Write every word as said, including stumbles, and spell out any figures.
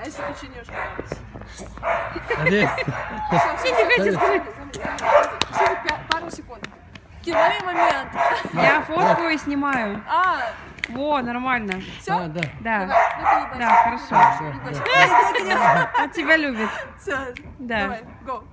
А если печенюшку? Надеюсь. Пару секунд. Лови момент. Я фоткаю и снимаю. А, Во, нормально. все? Да, да. Да. Давай, Да, хорошо. Всё, да. Он тебя любит. Все, Да. давай, go.